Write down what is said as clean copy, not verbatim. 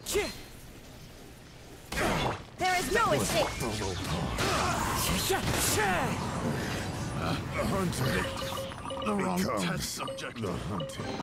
There is no escape. The hunter. The wrong test subject. The hunted.